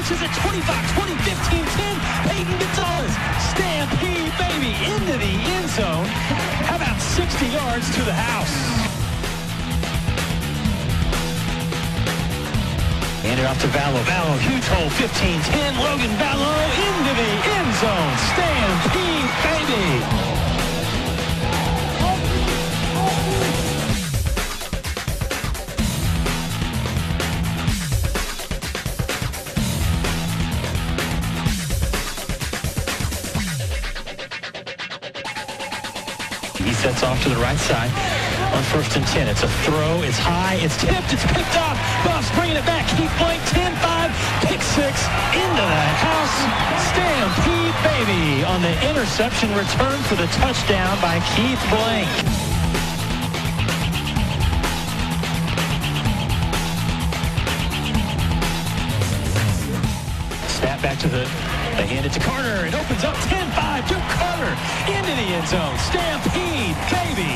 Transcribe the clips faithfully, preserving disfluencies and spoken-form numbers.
launches at twenty-five, twenty, fifteen, ten. Peyton Gonzalez, stampede, baby, into the end zone. How about sixty yards to the house? Hand it off to Vallow. Vallow, huge hole, fifteen, ten. Logan Vallow into the end zone. Stampede, baby. He sets off to the right side on first and ten. It's a throw. It's high. It's tipped. It's picked off. Buffs bringing it back. Keith Blank, ten five. Pick six into the house. Stampede, baby, on the interception return for the touchdown by Keith Blank. Snap back to the, they hand it to Carter. It opens up ten five to Carter into the end zone. Stampede, baby.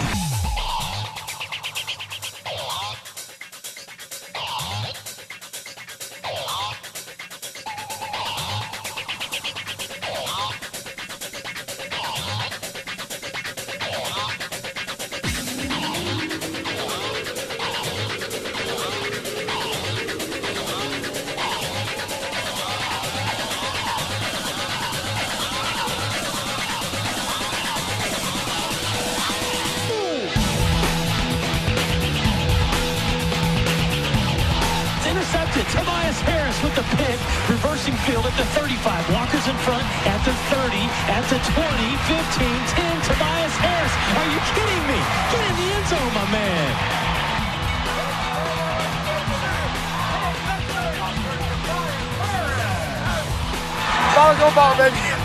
Intercepted. Tobias Harris with the pick. Reversing field at the thirty-five. Walker's in front at the thirty, at the twenty, fifteen, ten. Tobias Harris. Are you kidding me? Get in the end zone, my man. Ball, go ball, baby.